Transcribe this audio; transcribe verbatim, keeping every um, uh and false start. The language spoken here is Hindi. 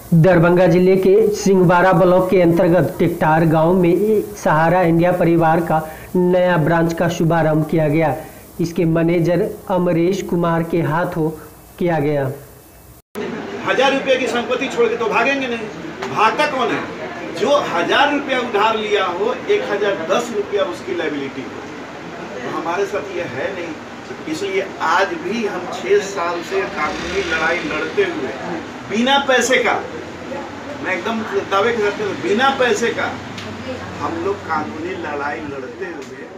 दरभंगा जिले के सिंहवाड़ा ब्लॉक के अंतर्गत टेकटार गांव में सहारा इंडिया परिवार का नया ब्रांच का शुभारंभ किया गया। इसके मैनेजर अमरेश कुमार के हाथों किया गया। हजार रुपए की संपत्ति छोड़ के तो भागेंगे नहीं। भागता कौन है? जो हजार रुपया उधार लिया हो, एक हजार दस रुपया उसकी लायबिलिटी हो। तो हमारे साथ ये है नहीं, इसलिए आज भी हम छह साल से कानूनी लड़ाई लड़ते हुए बिना पैसे का, मैं एकदम दावे के साथ बिना पैसे का हम लोग कानूनी लड़ाई लड़ते हुए